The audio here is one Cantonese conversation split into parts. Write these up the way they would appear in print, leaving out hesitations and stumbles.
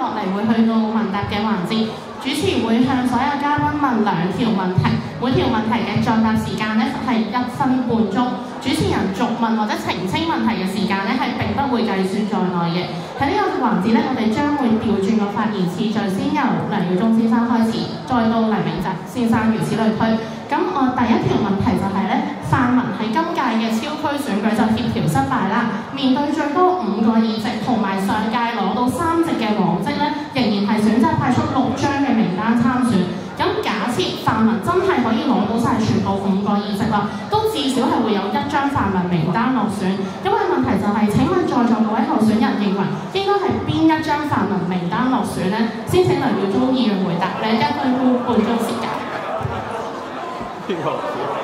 落嚟會去到問答嘅環節，主持會向所有嘉賓問2條問題，每條問題嘅作答時間咧係1分半鐘。主持人續問或者澄清問題嘅時間咧係並不會計算在內嘅。喺呢個環節咧，我哋將會調轉個發言次序，先由梁耀忠先生開始，再到黎明澤先生，如此類推。咁我第一條問題就係咧，泛民喺今屆嘅超區選舉就協調失敗啦，面對最多5個議席，同埋上屆攞到3席嘅往績咧，仍然係選擇派出6張嘅名單參選。咁假設泛民真係可以攞到晒全部5個議席啦，都至少係會有1張泛民名單落選。咁個問題就係，請問在座各位候選人認為應該係邊1張泛民名單落選呢？先請梁耀忠議員回答，你1分半鐘時間。 邊個？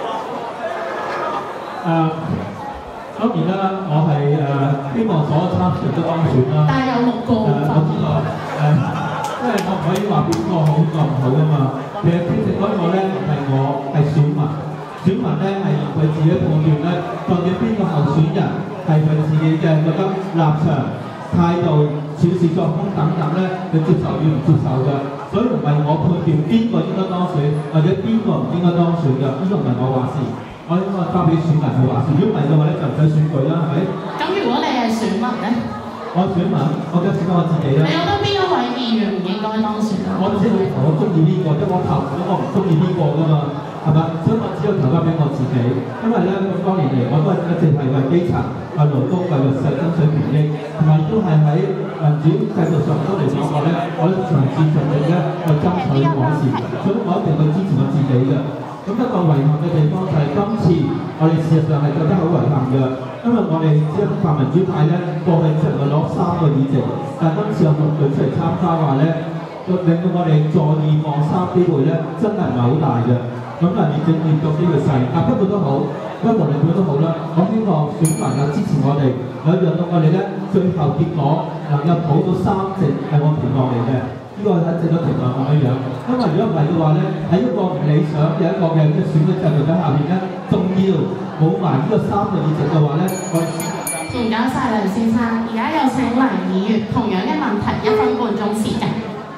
當然啦，我係希望所有參選都當選啦。 但係有6個我知道因為我唔可以話邊個好邊個唔好啊嘛。其實其實嗰個咧唔係我，係選民。選民咧係由佢自己判斷咧，究竟邊個候選人係佢自己嘅覺得立場、態度、處事作風等等咧，佢接受與唔接受嘅。所以唔係我判斷邊個應該當選，或者邊個唔應該當選嘅，呢個唔係我話事。我應該交俾選民去話事。如果唔係嘅話咧，就唔使選舉啦，係咪？ 咁如果你係選民咧？ 我選民，我梗係選我自己啦。 你覺得邊一位議員唔應該當選啊？ 我只係投我中意呢個，因為我投咗我唔中意呢個㗎嘛，係咪？所以我只要投翻俾我自己。因為咧咁多年嚟，我都係一直係為基層、為勞工、為弱勢爭取權益，同埋都係喺民主制度上都嚟講話咧，我都長治長力咧去爭取改善，所以我一定去支持我自己嘅。咁一個遺憾嘅地方就係今次我哋事實上係覺得好遺憾嘅，因為我哋即係泛民主派咧過去只能夠攞3個議席，但係今次有6隊出嚟參加話咧，令到我哋坐2望3機會咧真係唔係好大嘅。咁啊，連政連續機會細，但不過都好，不過無論點都好啦。我希望選民啊支持我哋，有讓到我哋咧最後結果能夠攞到3席係我期望嚟嘅。呢個係值得評論咁樣樣，因為如果唔係嘅話咧，喺一個唔理想嘅一個嘅選舉制度底下邊咧，仲要冇埋呢個3個議席嘅話咧，我唔該晒梁先生，而家有請梁議員同樣嘅問題1分半鐘時間。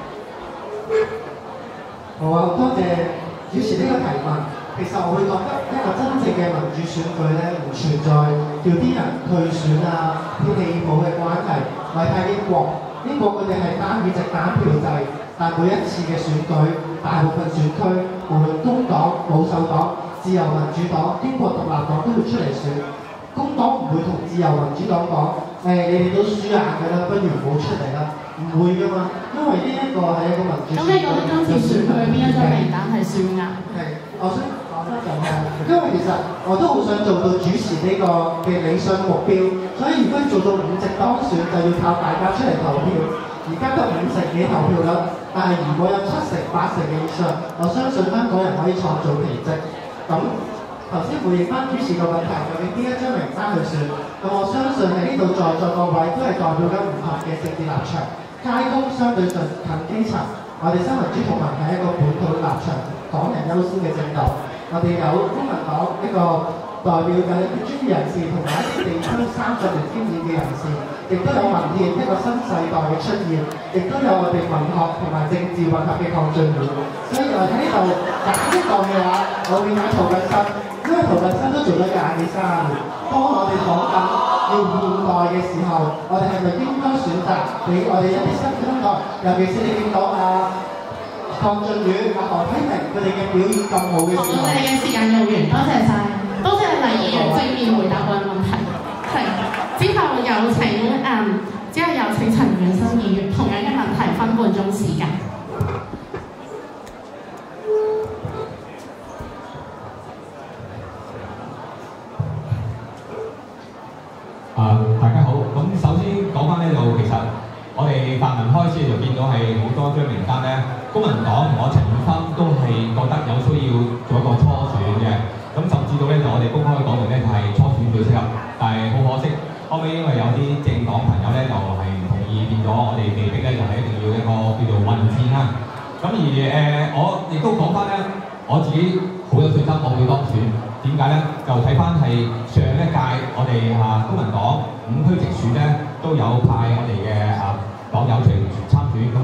好啊，多謝主持呢個提問。其實我會覺得一個真正嘅民主選舉咧，唔存在叫啲人退選啊、啲戲冇嘅關係。我係睇英國佢哋係單議席單票制，但每一次嘅選舉，大部分選區，無論工黨、保守黨、自由民主黨、英國獨立黨都會出嚟選。工黨唔會同自由民主黨講，你哋都輸硬㗎啦，不如唔好出嚟啦，唔會㗎嘛，因為呢一個係一個民主選舉。咁你覺得今次選舉邊一張名單係輸硬？係，我想講得就係，因為其實我都好想做到主持呢個嘅理想目標，所以如果要做到5席當選，就要靠大家出嚟投票。而家得5席嘅投票率，但係如果有7成、8成嘅以上，我相信香港人可以創造奇蹟。咁頭先回應翻主持個問題，究竟邊一張名單去選？咁我相信喺呢度在座各位都係代表緊唔同嘅政治立場。街工相對近基層，我哋新民主同盟係一個本土立場、港人優先嘅政黨。我哋有公民黨一個代表緊一啲專業人士同埋一啲地區30年經驗嘅人士，亦都有民建一個新世代嘅出現，亦都有我哋文學同埋政治混合嘅抗進會。所以我喺呢度揀一個嘅話，我會揀涂謹申，因為涂謹申都做咗20幾30年。當我哋講緊要換代嘅時候，我哋係咪應該選擇俾我哋一啲新生代，尤其是你見到鄺俊宇、何啟明佢哋嘅表現咁好嘅時候， 我哋嘅時間用完，多謝晒，多謝黎議員正面回答我嘅問題。係，之後有請陳遠生議員同樣嘅問題分半鐘時間。 大家好。咁首先講翻呢度，其實我哋泛民開始就見到係好多張名單咧，公民黨同我陳遠生都係覺得有需要做一個初選嘅。咁甚至到咧就我哋公開講明咧就係初選最適合，但係好可惜，後尾因為有啲政黨朋友咧就係唔同意，變咗我哋被逼咧就係一定要一個叫做混戰啦。咁而我亦都講翻咧，我自己好有信心我會當選。點解咧？就睇翻係上一屆我哋公民黨5區直選咧都有派我哋嘅黨友出嚟參選，咁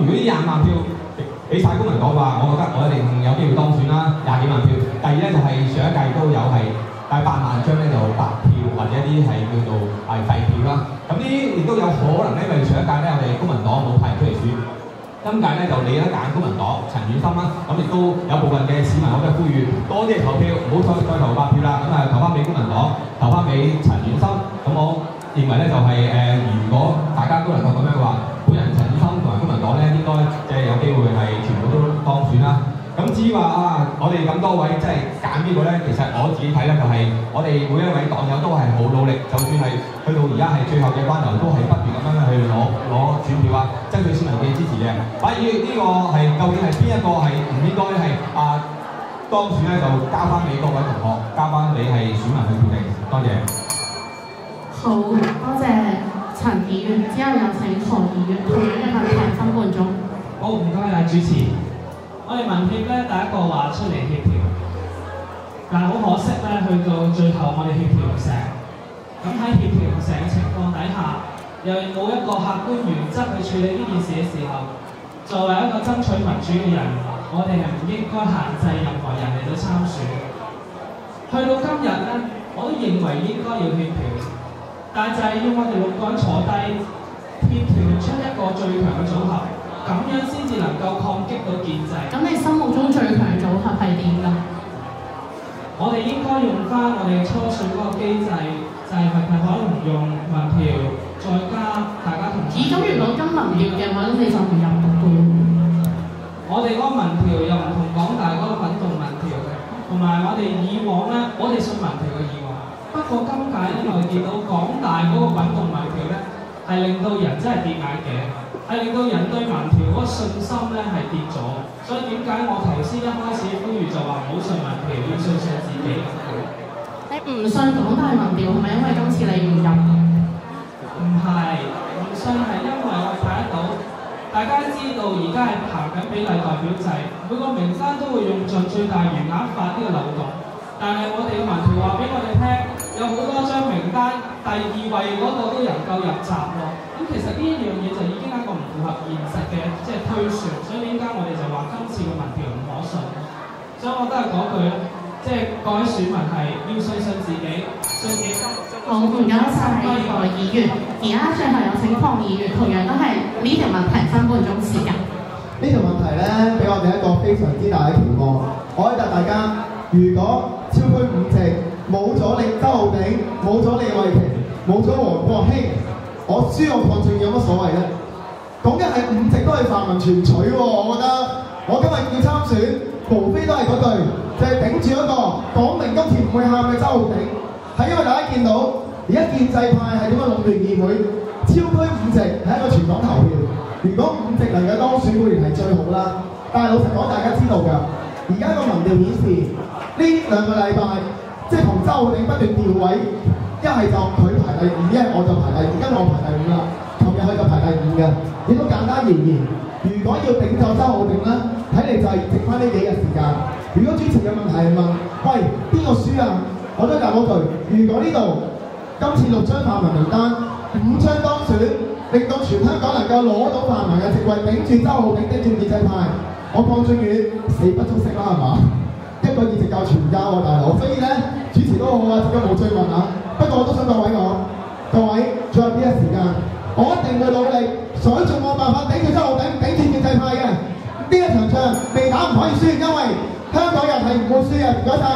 如果呢20萬票俾晒公民黨嘅話，我覺得我一定有機會當選啦，20幾萬票。第二咧就係上一屆都有係大8萬張咧就白票或者一啲係叫做係廢票啦。咁呢亦都有可能咧，因為上一屆咧我哋公民黨冇派人出嚟選。今屆咧就你咧揀公民黨陳婉心啦，咁亦都有部分嘅市民我都係呼籲多啲嚟投票，唔好再投白票啦，咁啊投翻俾公民黨，投翻俾陳婉心。咁我認為咧就係如果大家都能夠咁樣嘅話，本人陳婉心同埋公民黨咧應該即係有機會係全部都當選啦。咁至於話我哋咁多位即係揀邊個咧，其實我自己睇咧就係我哋每一位黨友都係好努力，就算係去到而家係最後嘅關頭，都係不斷咁樣去攞選票啊，爭取市民嘅支持嘅。反而呢個係究竟係邊一個係唔應該係當選咧，就交翻俾各位同學，交翻俾係選民去決定。多謝。 好，多謝陳議員，之後有請何議員，同樣嘅問題分半鐘。 好，唔該啊，主持。我哋民協咧第一個話出嚟協調，但係好可惜咧，去到最後我哋協調唔成。咁喺協調唔成嘅情況底下，又冇一個客觀原則去處理呢件事嘅時候，作為一個爭取民主嘅人，我哋係唔應該限制任何人嚟到參選。去到今日咧，我都認為應該要協調，但係就係要我哋6個人坐低協調出一個最強嘅組合。咁樣先至能夠抗擊到建制。 咁你心目中最強組合係點㗎？ 我哋應該用翻我哋初選嗰個機制，就係可能用民調，再加大家同意。 咁如果跟民調嘅話，你就唔入得嘅。 我哋嗰個民調又唔同港大嗰個滾動民調嘅，同埋我哋以往咧，我哋信民調嘅以往。不過今屆咧，我哋見到港大嗰個滾動民調咧，係令到人真係跌眼鏡。係令到人對民調嗰個信心咧係跌咗，所以點解我頭先一開始呼籲就話唔好信民調，要信自己。 你唔信港大民調係咪因為今次你唔入？ 唔係，唔信係因為我睇得到，大家知道而家係行緊比例代表制，每個名單都會用盡最大餘額法呢個漏洞，但係我哋嘅民調話俾我哋聽，有好多張名單第2位嗰個都能夠入閘喎。咁其實呢一樣嘢就已經係一個唔符合現實嘅即係推算，所以點解我哋就話今次嘅民調唔可信？所以我都係講句啦，即係各位選民係要信自己，信自己。 好，唔該晒何議員。而家最後有請鄺議員，同樣都係呢條問題分半鐘時間。 呢條問題咧，俾我哋一個非常之大嘅期望。我可以答大家，如果超區5席冇咗你周浩鼎，冇咗李慧瓊，冇咗黃國興，我輸我鄺俊宇有乜所謂咧？講緊係5席都係泛民全取喎，我覺得我今日要參選，無非都係嗰句，就係頂住一個講明今次唔會喊嘅周浩鼎，係因為大家見到而家建制派係點樣壟斷議會，超區5席係一個全港投票，如果5席能夠當選，固然係最好啦。但係老實講，大家知道㗎，而家個民調顯示呢2個禮拜，即係同周浩鼎不斷調位。一係就佢排第2，一係我就排第2，跟住我排第5啦。琴日佢就排第5嘅，亦都簡單而言，如果要頂走周浩鼎咧，睇嚟就係剩翻呢幾日時間。如果主持嘅問題係問，喂邊個輸啊？我都答嗰句，如果呢度今次6張泛民名單，5張當選，令到全香港能夠攞到泛民嘅席位，頂住周浩鼎，頂住建制派，我鄺俊宇死不足惜啦，係嘛？一個議席夠全家喎，大佬。所以咧，主持都好啊，自己冇追問啊。不過我都想各位最後呢一時間，我一定會努力，想盡我辦法頂住周浩鼎，頂住建制派嘅。呢一場仗未打唔可以輸，因為香港人係唔會輸嘅。唔該晒。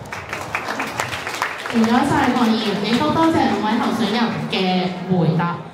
唔該晒鄺議員，亦都多謝2位候選人嘅回答。